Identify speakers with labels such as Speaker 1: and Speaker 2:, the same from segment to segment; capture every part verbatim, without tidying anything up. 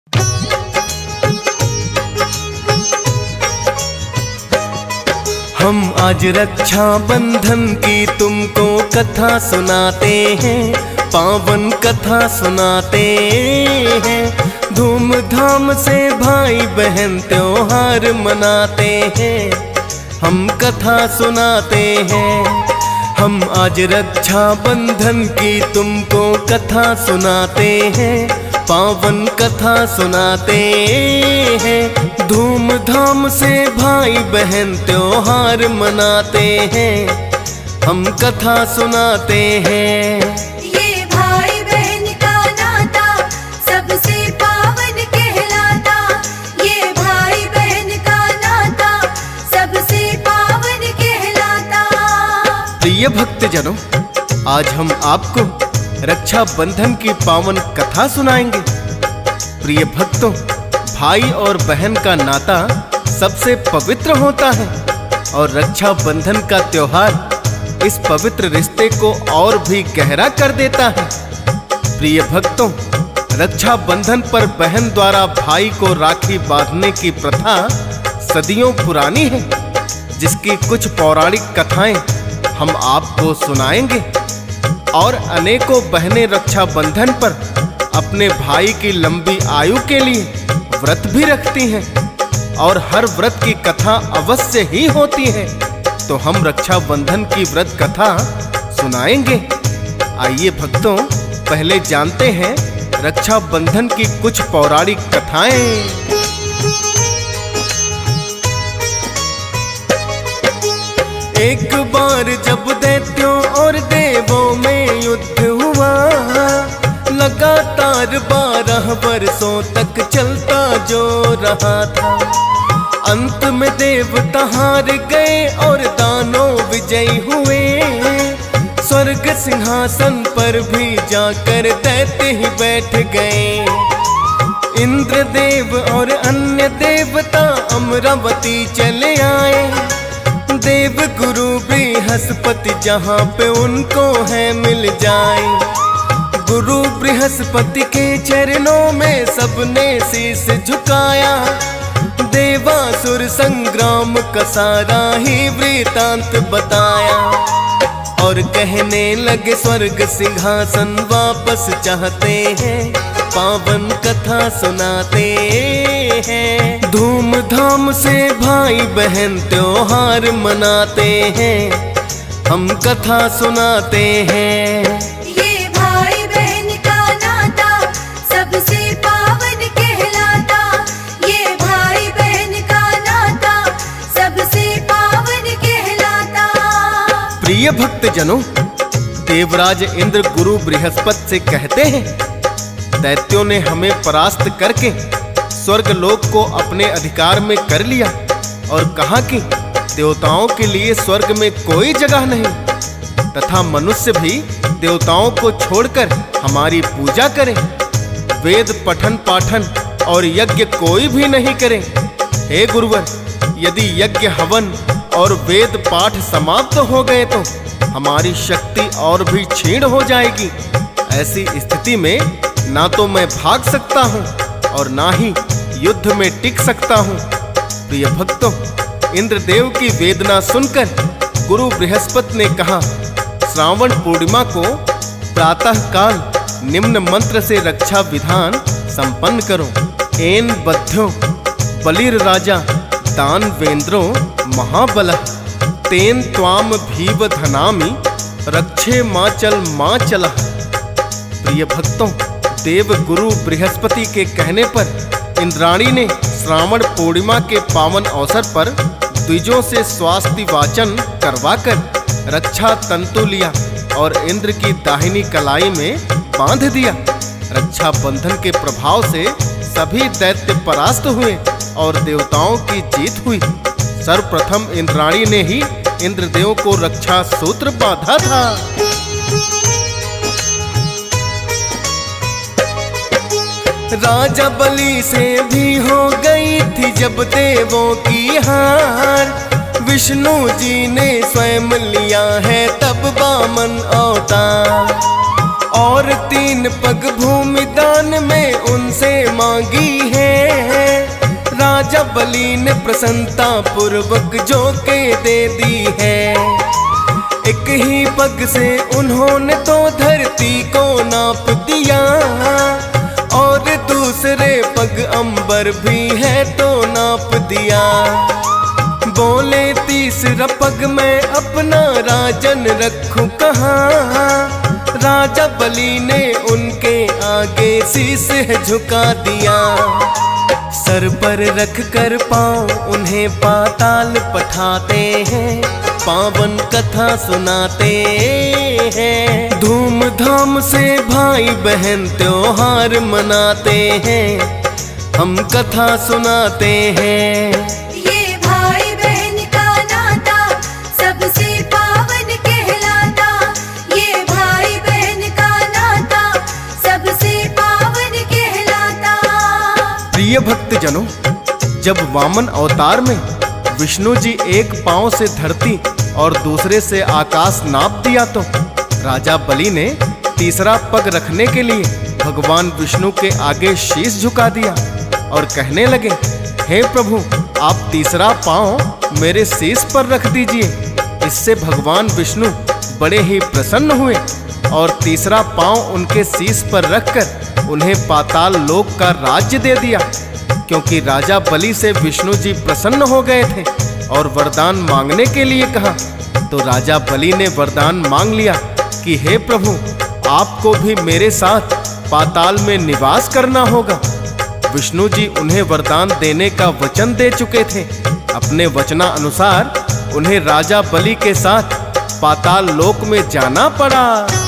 Speaker 1: हम आज रक्षा बंधन की तुमको कथा सुनाते हैं, पावन कथा सुनाते हैं। धूमधाम से भाई बहन त्योहार मनाते हैं, हम कथा सुनाते हैं। हम आज रक्षा बंधन की तुमको कथा सुनाते हैं, पावन कथा सुनाते हैं। धूमधाम से भाई बहन त्योहार मनाते हैं, हम कथा सुनाते हैं।
Speaker 2: ये भाई बहन का नाता सबसे पावन कहलाता, ये भाई बहन का नाता सबसे पावन कहलाता।
Speaker 1: प्रिय भक्तजनों, आज हम आपको रक्षा बंधन की पावन कथा सुनाएंगे। प्रिय भक्तों, भाई और बहन का नाता सबसे पवित्र होता है और रक्षा बंधन का त्योहार इस पवित्र रिश्ते को और भी गहरा कर देता है। प्रिय भक्तों, रक्षा बंधन पर बहन द्वारा भाई को राखी बांधने की प्रथा सदियों पुरानी है, जिसकी कुछ पौराणिक कथाएं हम आपको सुनाएंगे। और अनेकों बहनें रक्षा बंधन पर अपने भाई की लंबी आयु के लिए व्रत भी रखती हैं और हर व्रत की कथा अवश्य ही होती है। तो हम रक्षा बंधन की व्रत कथा सुनाएंगे। आइए भक्तों, पहले जानते हैं रक्षा बंधन की कुछ पौराणिक कथाएं। एक बार जब दैत्यों और देवों में युद्ध हुआ, लगातार बारह वर्षों तक चलता जो रहा था। अंत में देवता हार गए और दानव विजयी हुए। स्वर्ग सिंहासन पर भी जाकर दैत्य ही बैठ गए। इंद्रदेव और अन्य देवता अमरावती चले आए। देव गुरु बृहस्पति जहाँ पे उनको है मिल जाए। गुरु बृहस्पति के चरणों में सबने शीश झुकाया। देवासुर संग्राम का सारा ही वृतांत बताया और कहने लगे स्वर्ग सिंहासन वापस चाहते हैं, पावन कथा सुनाते हैं। धूमधाम से भाई बहन त्योहार मनाते हैं, हम कथा सुनाते हैं।
Speaker 2: ये भाई बहन का नाता सबसे पावन कहलाता, ये भाई बहन का नाता सबसे पावन कहलाता।
Speaker 1: प्रिय भक्तजनों, देवराज इंद्र गुरु बृहस्पति से कहते हैं, दैत्यों ने हमें परास्त करके स्वर्ग लोक को अपने अधिकार में कर लिया और कहा कि देवताओं के लिए स्वर्ग में कोई जगह नहीं, तथा मनुष्य भी देवताओं को छोड़कर हमारी पूजा करें। वेद पठन पाठन और यज्ञ कोई भी नहीं करें। हे गुरुवर, यदि यज्ञ हवन और वेद पाठ समाप्त हो गए तो हमारी शक्ति और भी क्षीण हो जाएगी। ऐसी स्थिति में ना तो मैं भाग सकता हूँ और ना ही युद्ध में टिक सकता हूँ। प्रिय भक्तों, इंद्रदेव की वेदना सुनकर गुरु बृहस्पति ने कहा, श्रावण पूर्णिमा को प्रातः काल निम्न मंत्र से रक्षा विधान संपन्न करो। एन बध्यो बलिर राजा दानवेंद्रो महाबलः, तेन त्वाम भीव धनामि रक्षे माचल माचलः। प्रिय भक्तों, देव गुरु बृहस्पति के कहने पर इंद्राणी ने श्रावण पूर्णिमा के पावन अवसर पर द्विजों से स्वास्थ्य वाचन करवाकर रक्षा तंतु लिया और इंद्र की दाहिनी कलाई में बांध दिया। रक्षा बंधन के प्रभाव से सभी दैत्य परास्त हुए और देवताओं की जीत हुई। सर्वप्रथम इंद्राणी ने ही इंद्रदेव को रक्षा सूत्र बांधा था। राजा बलि से भी हो गई थी जब देवों की हार। विष्णु जी ने स्वयं लिया है तब वामन अवतार। और तीन पग भूमि दान में उनसे मांगी है। राजा बलि ने प्रसन्नता पूर्वक जो के दे दी है। एक ही पग से उन्होंने तो धरती को नाप दिया, और दूसरे पग अंबर भी है तो नाप दिया। बोले तीसरा पग मैं अपना राजन रखूं कहाँ। राजा बलि ने उनके आगे शीश झुका दिया। सर पर रख कर पाँव उन्हें पाताल पठाते हैं, पावन कथा सुनाते हैं। धूमधाम से भाई बहन त्योहार मनाते हैं, हम कथा सुनाते हैं।
Speaker 2: ये भाई बहन का नाता सबसे पावन कहलाता। ये भाई बहन का नाता सबसे पावन कहलाता।
Speaker 1: प्रिय भक्तजनों, जब वामन अवतार में विष्णु जी एक पांव से धरती और दूसरे से आकाश नाप दिया, तो राजा बलि ने तीसरा पग रखने के लिए भगवान विष्णु के आगे शीश झुका दिया और कहने लगे, हे प्रभु, आप तीसरा पांव मेरे शीश पर रख दीजिए। इससे भगवान विष्णु बड़े ही प्रसन्न हुए और तीसरा पांव उनके शीश पर रखकर उन्हें पाताल लोक का राज्य दे दिया। क्योंकि राजा बलि से विष्णु जी प्रसन्न हो गए थे और वरदान मांगने के लिए कहा, तो राजा बलि ने वरदान मांग लिया कि हे प्रभु, आपको भी मेरे साथ पाताल में निवास करना होगा। विष्णु जी उन्हें वरदान देने का वचन दे चुके थे। अपने वचना अनुसार उन्हें राजा बलि के साथ पाताल लोक में जाना पड़ा।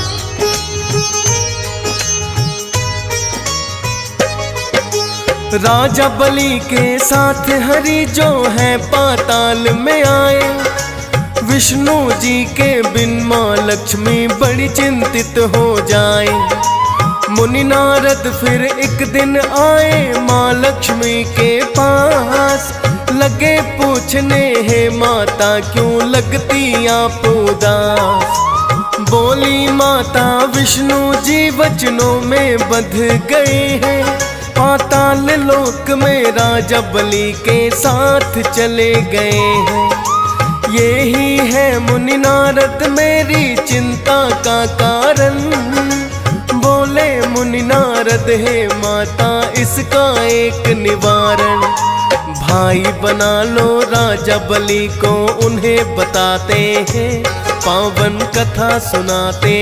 Speaker 1: राजा बलि के साथ हरि जो है पाताल में आए। विष्णु जी के बिन माँ लक्ष्मी बड़ी चिंतित हो जाए। मुनि नारद फिर एक दिन आए माँ लक्ष्मी के पास। लगे पूछने, हे माता क्यों लगती आप उदास। बोली माता, विष्णु जी वचनों में बंध गए हैं। पाताल लोक में राजा बलि के साथ चले गए हैं। यही है मुनि नारद मेरी चिंता का कारण। बोले मुनि नारद, हे माता इसका एक निवारण। भाई बना लो राजा बलि को उन्हें बताते हैं, पावन कथा सुनाते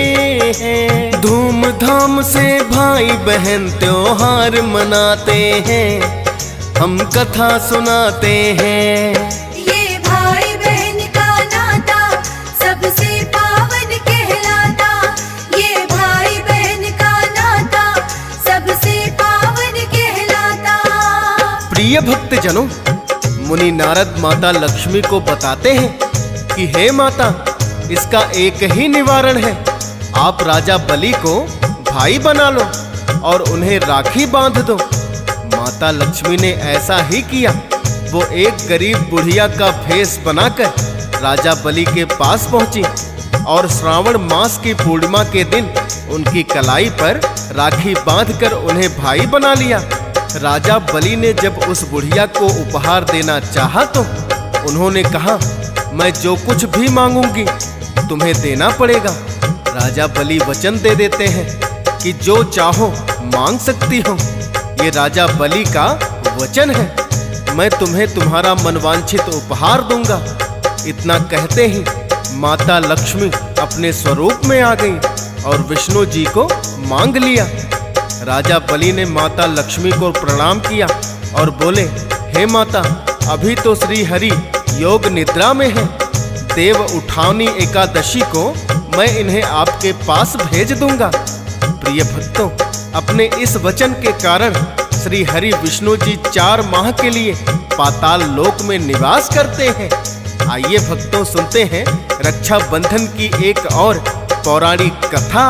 Speaker 1: हैं। धूमधाम से भाई बहन त्योहार मनाते हैं, हम कथा सुनाते हैं।
Speaker 2: ये भाई बहन का नाता सबसे पावन कहलाता। ये भाई बहन का नाता सबसे पावन कहलाता।
Speaker 1: प्रिय भक्तजनों, मुनि नारद माता लक्ष्मी को बताते हैं कि हे माता, इसका एक ही निवारण है। आप राजा बलि को भाई बना लो और उन्हें राखी बांध दो। माता लक्ष्मी ने ऐसा ही किया। वो एक गरीब बुढ़िया का भेष बनाकर राजा बलि के पास पहुंची और श्रावण मास की पूर्णिमा के दिन उनकी कलाई पर राखी बांधकर उन्हें भाई बना लिया। राजा बलि ने जब उस बुढ़िया को उपहार देना चाहा, तो उन्होंने कहा, मैं जो कुछ भी मांगूंगी तुम्हें देना पड़ेगा। राजा बलि वचन दे देते हैं कि जो चाहो मांग सकती हो। ये राजा बलि का वचन है, मैं तुम्हें तुम्हारा मनवांछित उपहार दूंगा। इतना कहते ही माता लक्ष्मी अपने स्वरूप में आ गई और विष्णु जी को मांग लिया। राजा बलि ने माता लक्ष्मी को प्रणाम किया और बोले, हे माता, अभी तो श्री हरि योग निद्रा में है। देव उठावनी एकादशी को मैं इन्हें आपके पास भेज दूंगा। प्रिय भक्तों, अपने इस वचन के कारण श्री हरि विष्णु जी चार माह के लिए पाताल लोक में निवास करते हैं। आइए भक्तों, सुनते हैं रक्षा बंधन की एक और पौराणिक कथा।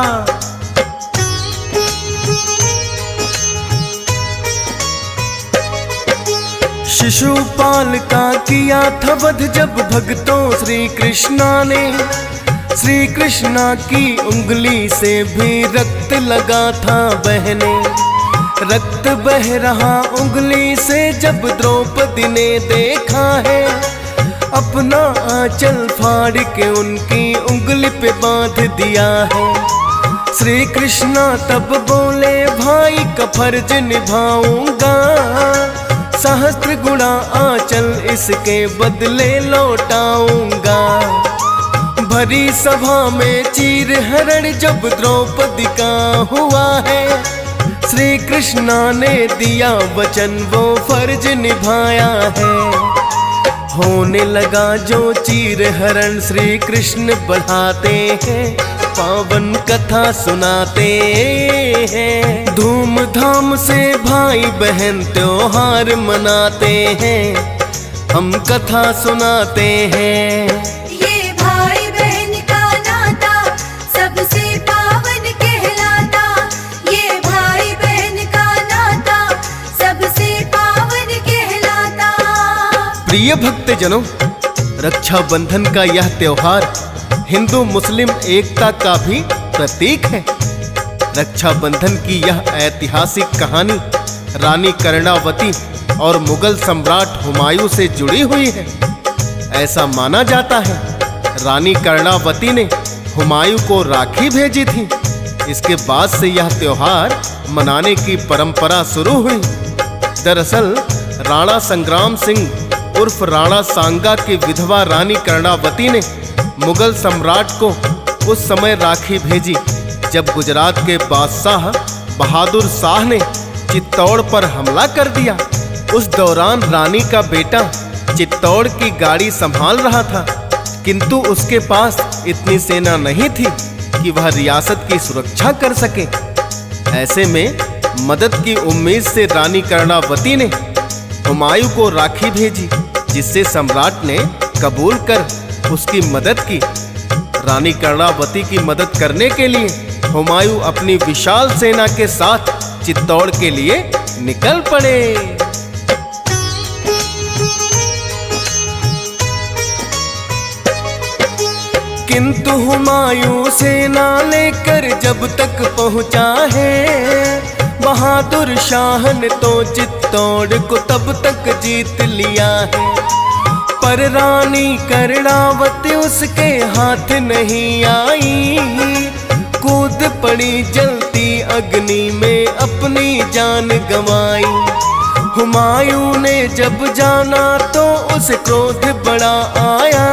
Speaker 1: शिशुपाल का किया था वध जब भक्तों श्री कृष्णा ने। श्री कृष्णा की उंगली से भी रक्त लगा था बहने। रक्त बह रहा उंगली से जब द्रौपदी ने देखा है, अपना आंचल फाड़ के उनकी उंगली पे बांध दिया है। श्री कृष्णा तब बोले, भाई का फर्ज निभाऊंगा, सहस्त्र गुणा आंचल इसके बदले लौटाऊंगा। भरी सभा में चीर हरण जब द्रौपदी का हुआ है, श्री कृष्णा ने दिया वचन वो फर्ज निभाया है। होने लगा जो चीर हरण श्री कृष्ण बढ़ाते हैं, पावन कथा सुनाते हैं। धूमधाम से भाई बहन त्योहार मनाते हैं, हम कथा सुनाते हैं।
Speaker 2: ये भाई बहन का नाता सबसे पावन कहलाता। ये भाई बहन का नाता सबसे पावन कहलाता।
Speaker 1: प्रिय भक्तजनों, रक्षाबंधन का यह त्योहार हिंदू मुस्लिम एकता का भी प्रतीक है। रक्षाबंधन की यह ऐतिहासिक कहानी रानी कर्णावती और मुगल सम्राट हुमायूं से जुड़ी हुई है। ऐसा माना जाता है रानी कर्णावती ने हुमायूं को राखी भेजी थी। इसके बाद से यह त्योहार मनाने की परंपरा शुरू हुई। दरअसल राणा संग्राम सिंह उर्फ राणा सांगा की विधवा रानी कर्णावती ने मुगल सम्राट को उस समय राखी भेजी जब गुजरात के बादशाह बहादुर शाह ने चित्तौड़ पर हमला कर दिया। उस दौरान रानी का बेटा चित्तौड़ की गाड़ी संभाल रहा था, किंतु उसके पास इतनी सेना नहीं थी कि वह रियासत की सुरक्षा कर सके। ऐसे में मदद की उम्मीद से रानी कर्णावती ने हुमायूं को राखी भेजी, जिससे सम्राट ने कबूल कर उसकी मदद की। रानी कर्णावती की मदद करने के लिए हुमायूं अपनी विशाल सेना के साथ चित्तौड़ के लिए निकल पड़े। किंतु हुमायूं सेना लेकर जब तक पहुंचा है, बहादुर शाह ने तो चित्तौड़ को तब तक जीत लिया है। पर रानी कर्णावती उसके हाथ नहीं आई, कूद पड़ी जलती अग्नि में अपनी जान गंवाई। हुमायूं ने जब जाना तो उसे क्रोध बड़ा आया,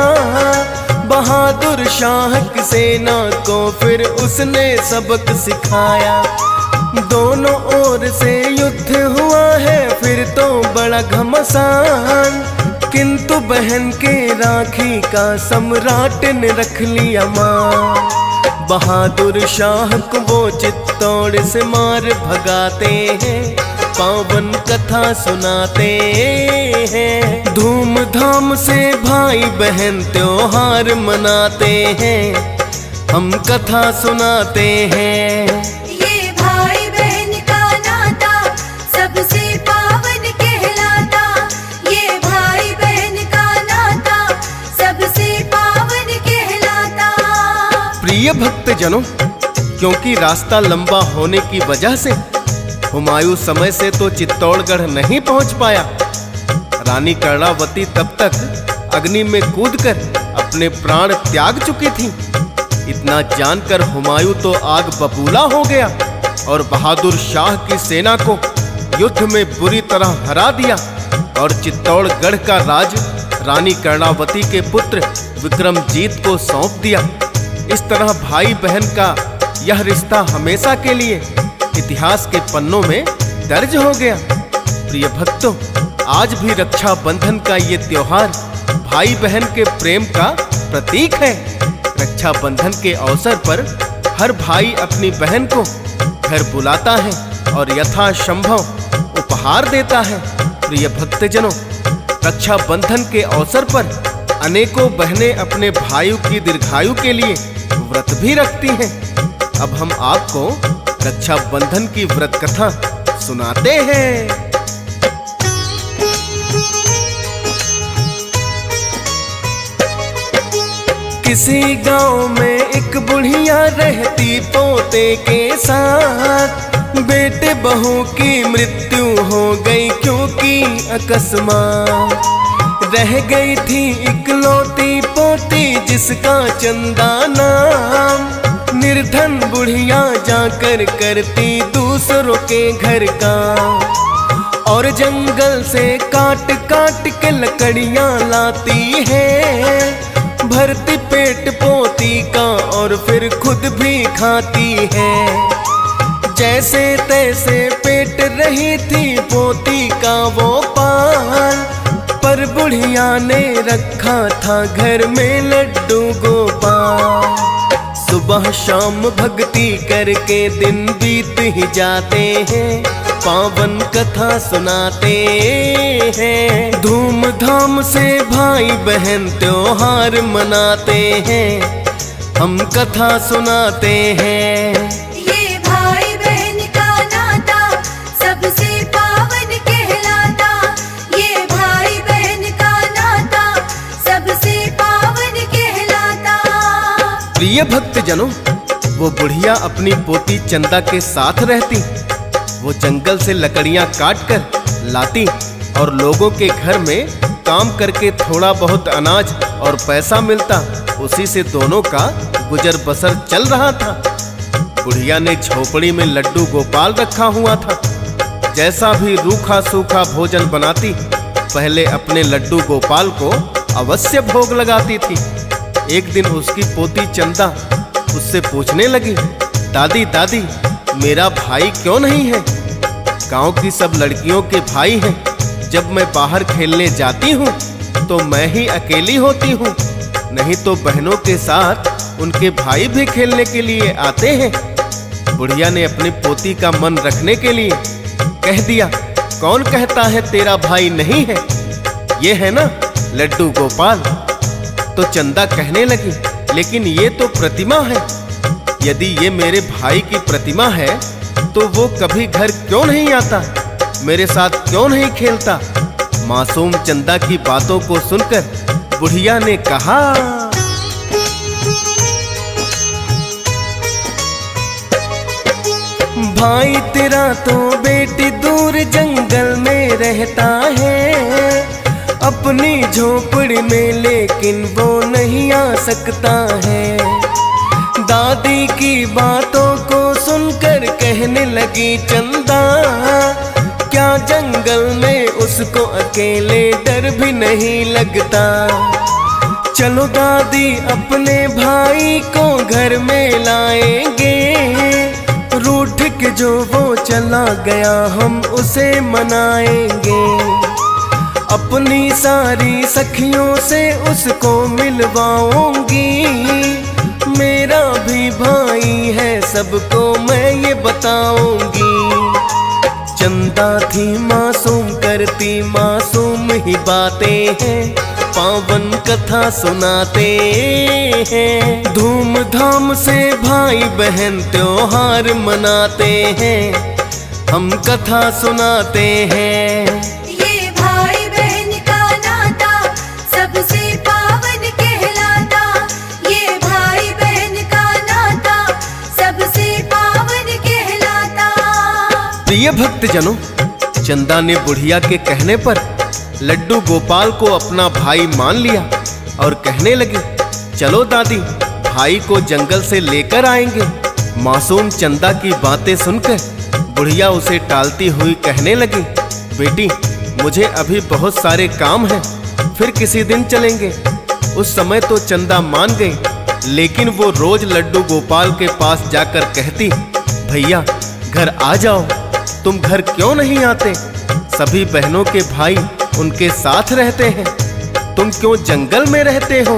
Speaker 1: बहादुर शाह की सेना को फिर उसने सबक सिखाया। दोनों ओर से युद्ध हुआ है फिर तो बड़ा घमसान, किंतु बहन के राखी का सम्राट ने रख लिया मान। बहादुर शाह को वो चित्तौड़ से मार भगाते हैं, पावन कथा सुनाते हैं। धूमधाम से भाई बहन त्योहार मनाते हैं, हम कथा सुनाते हैं।
Speaker 2: ये भाई बहन का नाता सबसे पावन कहलाता। ये भाई बहन का नाता सबसे पावन कहलाता।
Speaker 1: प्रिय भक्तजनों, क्योंकि रास्ता लंबा होने की वजह से हुमायूं समय से तो चित्तौड़गढ़ नहीं पहुंच पाया। रानी कर्णावती तब तक अग्नि में कूदकर अपने प्राण त्याग चुकी थी। इतना जानकर हुमायूं तो आग बबूला हो गया और बहादुर शाह की सेना को युद्ध में बुरी तरह हरा दिया और चित्तौड़गढ़ का राज रानी कर्णावती के पुत्र विक्रमजीत को सौंप दिया। इस तरह भाई बहन का यह रिश्ता हमेशा के लिए इतिहास के पन्नों में दर्ज हो गया। प्रिय भक्तों, आज भी रक्षाबंधन का ये त्योहार भाई बहन के प्रेम का प्रतीक है। रक्षाबंधन के अवसर पर हर भाई अपनी बहन को घर बुलाता है और यथासंभव उपहार देता है। प्रिय भक्तजनों, रक्षाबंधन के अवसर पर अनेकों बहनें अपने भाइयों की दीर्घायु के लिए व्रत भी रखती हैं। अब हम आपको रक्षाबंधन की व्रत कथा सुनाते हैं। किसी गांव में एक बुढ़िया रहती पोते के साथ। बेटे बहू की मृत्यु हो गई क्योंकि अकस्मात। रह गई थी इकलौती पोती जिसका चंदा नाम। निर्धन बुढ़िया जाकर करती दूसरों के घर का, और जंगल से काट काट के लकड़ियां लाती है। भरती पेट पोती का और फिर खुद भी खाती है। जैसे तैसे पेट रही थी पोती का वो पाल, पर बुढ़िया ने रखा था घर में लड्डू गोपाल। सुबह शाम भक्ति करके दिन बीत ही जाते हैं, पावन कथा सुनाते हैं। धूमधाम से भाई बहन त्योहार मनाते हैं, हम कथा सुनाते हैं।
Speaker 2: ये भाई बहन का नाता सबसे पावन कहलाता। ये भाई बहन का नाता सबसे पावन कहलाता।
Speaker 1: प्रिय भक्तजनों, वो बुढ़िया अपनी पोती चंदा के साथ रहती। वो जंगल से लकड़ियां काट कर लाती और लोगों के घर में काम करके थोड़ा बहुत अनाज और पैसा मिलता, उसी से दोनों का गुजर बसर चल रहा था। बुढ़िया ने झोपड़ी में लड्डू गोपाल रखा हुआ था। जैसा भी रूखा सूखा भोजन बनाती, पहले अपने लड्डू गोपाल को अवश्य भोग लगाती थी। एक दिन उसकी पोती चंदा उससे पूछने लगी, दादी दादी मेरा भाई क्यों नहीं है? गांव की सब लड़कियों के भाई हैं। जब मैं बाहर खेलने जाती हूँ तो मैं ही अकेली होती हूँ, नहीं तो बहनों के साथ उनके भाई भी खेलने के लिए आते हैं। बुढ़िया ने अपनी पोती का मन रखने के लिए कह दिया, कौन कहता है तेरा भाई नहीं है? ये है ना लड्डू गोपाल। तो चंदा कहने लगी, लेकिन ये तो प्रतिमा है। यदि ये मेरे भाई की प्रतिमा है तो वो कभी घर क्यों नहीं आता, मेरे साथ क्यों नहीं खेलता? मासूम चंदा की बातों को सुनकर बुढ़िया ने कहा, भाई तेरा तो बेटी दूर जंगल में रहता है, अपनी झोपड़ी में लेकिन वो नहीं आ सकता है। दादी की बातों को सुनकर कहने लगी चंदा, क्या जंगल में उसको अकेले डर भी नहीं लगता? चलो दादी अपने भाई को घर में लाएंगे, रूठ के जो वो चला गया हम उसे मनाएंगे। अपनी सारी सखियों से उसको मिलवाऊंगी, मेरा भी भाई है सबको मैं ये बताऊंगी। चंदा थी मासूम करती मासूम ही बातें हैं, पावन कथा सुनाते हैं। धूमधाम से भाई बहन त्योहार मनाते हैं, हम कथा सुनाते हैं।
Speaker 2: ये भाई बहन का नाता सबसे पावन कहलाता। ये भाई बहन का नाता सबसे पावन कहलाता।
Speaker 1: प्रिय भक्तजनों, चंदा ने बुढ़िया के कहने पर लड्डू गोपाल को अपना भाई मान लिया और कहने लगी, चलो दादी भाई को जंगल से लेकर आएंगे। मासूम चंदा की बातें सुनकर बुढ़िया उसे टालती हुई कहने लगी, बेटी मुझे अभी बहुत सारे काम हैं, फिर किसी दिन चलेंगे। उस समय तो चंदा मान गई, लेकिन वो रोज लड्डू गोपाल के पास जाकर कहती, भैया घर आ जाओ, तुम घर क्यों नहीं आते? सभी बहनों के भाई उनके साथ रहते हैं, तुम क्यों जंगल में रहते हो?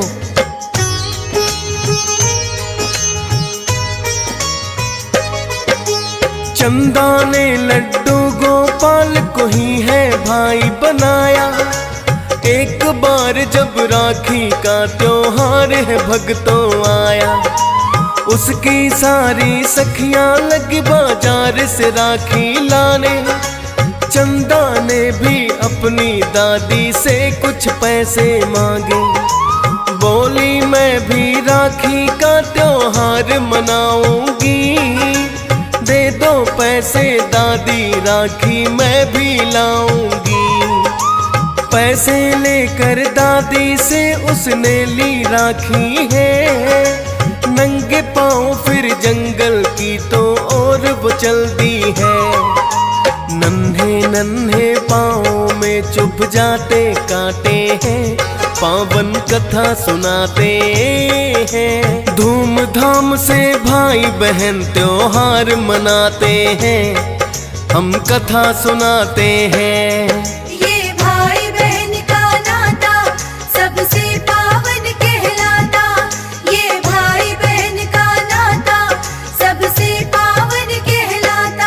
Speaker 1: चंदा ने लड्डू गोपाल को ही है भाई बनाया। एक बार जब राखी का त्योहार है भक्तों आया, उसकी सारी सखियां लगी बाजार से राखी लाने। चंदा ने भी अपनी दादी से कुछ पैसे मांगे, बोली मैं भी राखी का त्योहार मनाऊंगी, दे दो पैसे दादी राखी मैं भी लाऊंगी। पैसे लेकर दादी से उसने ली राखी है, नंगे पाँव फिर जंगल की तो और वो चल दी है। नन्हे नन्हे पाँव में चुभ जाते कांटे हैं, पावन कथा सुनाते हैं। धूमधाम से भाई बहन त्योहार मनाते हैं, हम कथा सुनाते हैं।
Speaker 2: ये भाई बहन का नाता सबसे पावन कहलाता, ये भाई बहन का नाता सबसे पावन कहलाता।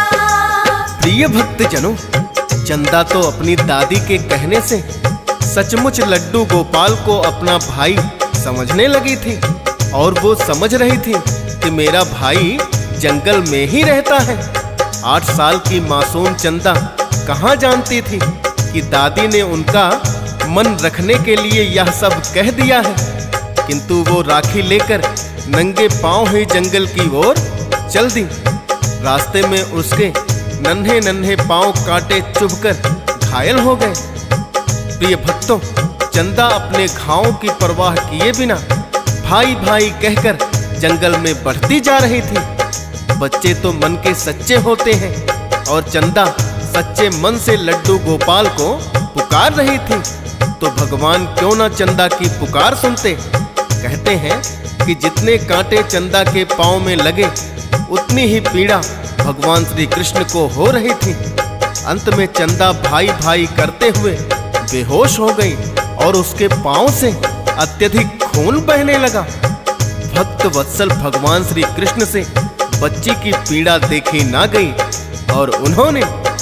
Speaker 1: प्रिय भक्तजनों, चंदा तो अपनी दादी के कहने से सचमुच लड्डू गोपाल को अपना भाई समझने लगी थी, और वो समझ रही थी कि मेरा भाई जंगल में ही रहता है। आठ साल की मासूम चंदा कहाँ जानती थी कि दादी ने उनका मन रखने के लिए यह सब कह दिया है। किंतु वो राखी लेकर नंगे पांव ही जंगल की ओर चल दी। रास्ते में उसके नन्हे नन्हे पांव कांटे चुभकर घायल हो गए। प्रिय भक्तों, चंदा अपने घावों की परवाह किए बिना भाई भाई कहकर जंगल में बढ़ती जा रही थी। बच्चे तो मन के सच्चे होते हैं, और चंदा सच्चे मन से लड्डू गोपाल को पुकार रही थी। तो भगवान क्यों ना चंदा की पुकार सुनते। कहते हैं कि जितने कांटे चंदा के पांव में लगे उतनी ही पीड़ा भगवान श्री कृष्ण को हो रही थी। अंत में चंदा भाई भाई करते हुए बेहोश हो गई, और उसके पांव से अत्यधिक खून बहने लगा। भक्त वत्सल भगवान श्री कृष्ण से बच्ची की पीड़ा देखी ना गई, और उन्होंने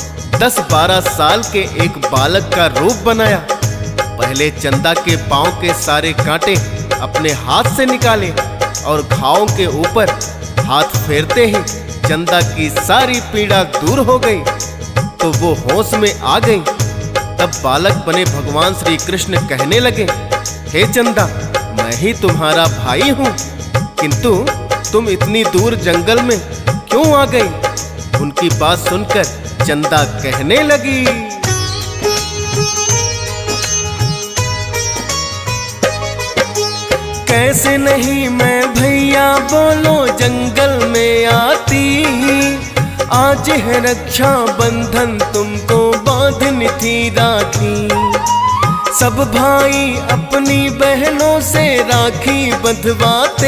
Speaker 1: दस बारह साल के एक बालक का रूप बनाया। पहले चंदा के पांव के सारे कांटे अपने हाथ से निकाले, और घावों के ऊपर हाथ फेरते ही चंदा की सारी पीड़ा दूर हो गई। तो वो होश में आ गई। तब बालक बने भगवान श्री कृष्ण कहने लगे, हे चंदा, मैं ही तुम्हारा भाई हूँ, किंतु तुम इतनी दूर जंगल में क्यों आ गई। उनकी बात सुनकर चंदा कहने लगी, कैसे नहीं मैं भैया बोलो जंगल में आती, आज है रक्षा बंधन तुमको बांधनी थी राखी। सब भाई अपनी बहनों से राखी बंधवाते,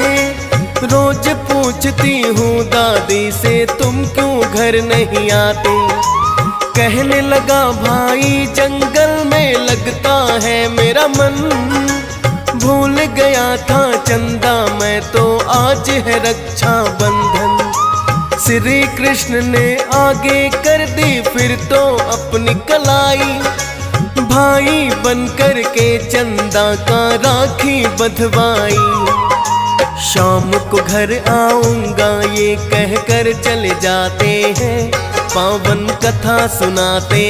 Speaker 1: रोज पूछती हूँ दादी से तुम क्यों घर नहीं आते। कहने लगा भाई जंगल में लगता है मेरा मन, भूल गया था चंदा मैं तो आज है रक्षा बंधन। श्री कृष्ण ने आगे कर दी फिर तो अपनी कलाई, भाई बनकर के चंदा का राखी बंधवाई। शाम को घर आऊंगा ये कहकर चले जाते हैं, पावन कथा सुनाते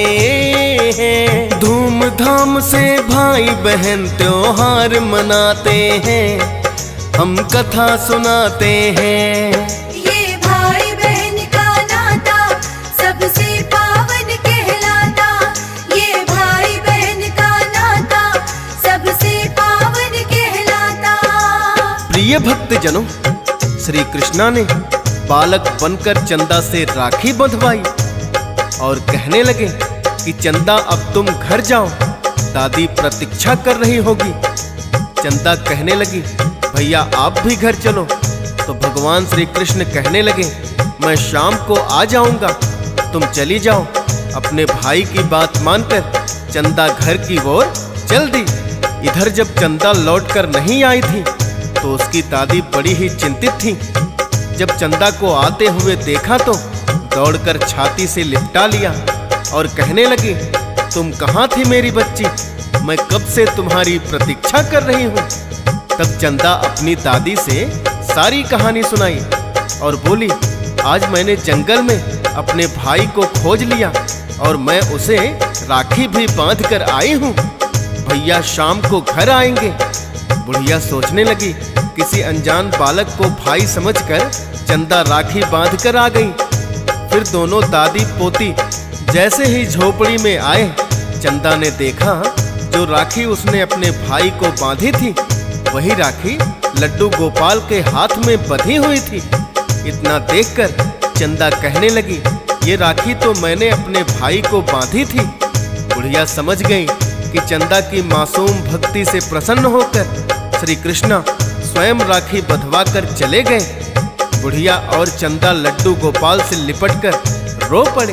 Speaker 1: हैं। धूमधाम से भाई बहन त्योहार मनाते हैं, हम कथा सुनाते हैं।
Speaker 2: ये भाई बहन का नाता सबसे पावन कहलाता, ये भाई बहन का नाता सबसे पावन कहलाता।
Speaker 1: प्रिय भक्तजनों, श्री कृष्णा ने बालक बनकर चंदा से राखी बंधवाई और कहने लगे कि चंदा अब तुम घर जाओ, दादी प्रतीक्षा कर रही होगी। चंदा कहने लगी भैया आप भी घर चलो। तो भगवान श्री कृष्ण कहने लगे मैं शाम को आ जाऊंगा, तुम चली जाओ। अपने भाई की बात मानकर चंदा घर की ओर चल दी। इधर जब चंदा लौटकर नहीं आई थी तो उसकी दादी बड़ी ही चिंतित थी। जब चंदा को आते हुए देखा तो दौड़कर छाती से लिपटा लिया और कहने लगी तुम कहाँ थी मेरी बच्ची, मैं कब से तुम्हारी प्रतीक्षा कर रही हूँ। तब चंदा अपनी दादी से सारी कहानी सुनाई और बोली आज मैंने जंगल में अपने भाई को खोज लिया और मैं उसे राखी भी बांध कर आई हूँ। भैया शाम को घर आएंगे। बुढ़िया सोचने लगी, किसी अनजान बालक को भाई समझकर चंदा राखी बांधकर आ गई। फिर दोनों दादी पोती जैसे ही झोपड़ी में आए, चंदा ने देखा जो राखी उसने अपने भाई को बांधी थी, वही राखी लड्डू गोपाल के हाथ में बंधी हुई थी। इतना देखकर चंदा कहने लगी, ये राखी तो मैंने अपने भाई को बांधी थी। बुढ़िया समझ गई कि चंदा की मासूम भक्ति से प्रसन्न होकर श्री कृष्णा स्वयं राखी बंधवा कर चले गए। बुढ़िया और चंदा लड्डू गोपाल से लिपटकर रो पड़े।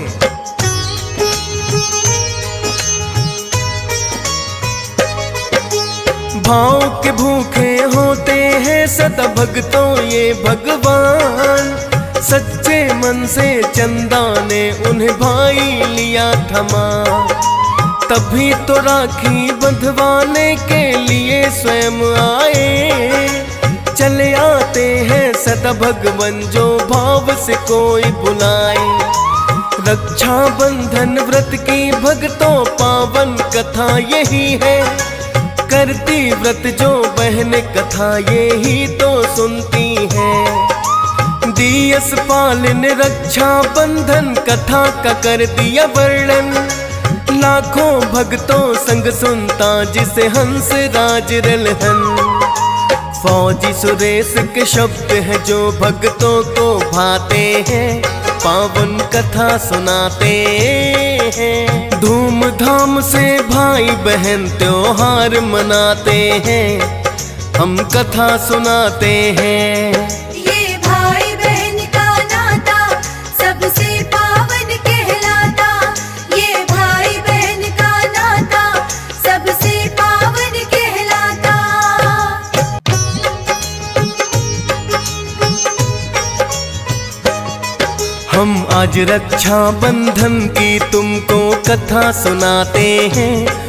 Speaker 1: भाव के भूखे होते हैं सदा भक्तों ये भगवान, सच्चे मन से चंदा ने उन्हें भाई लिया थमा। तभी तो राखी बंधवाने के लिए स्वयं आए, चले आते हैं सदा भगवन जो भाव से कोई बुलाए। रक्षा बंधन व्रत की भक्तों पावन कथा यही है, करती व्रत जो बहन कथा यही तो सुनती है। दियस पालन रक्षा बंधन कथा का कर दिया वर्णन, लाखों भक्तों संग सुनता जिसे हंस राज रलहन। फौजी सुरेश के शब्द हैं जो भक्तों को भाते हैं, पावन कथा सुनाते हैं। धूमधाम से भाई बहन त्योहार मनाते हैं, हम कथा सुनाते हैं।
Speaker 2: ये भाई बहन का नाता सबसे पावन कहलाता, ये भाई बहन का नाता सबसे पावन कहलाता।
Speaker 1: हम आज रक्षा बंधन की तुमको कथा सुनाते हैं,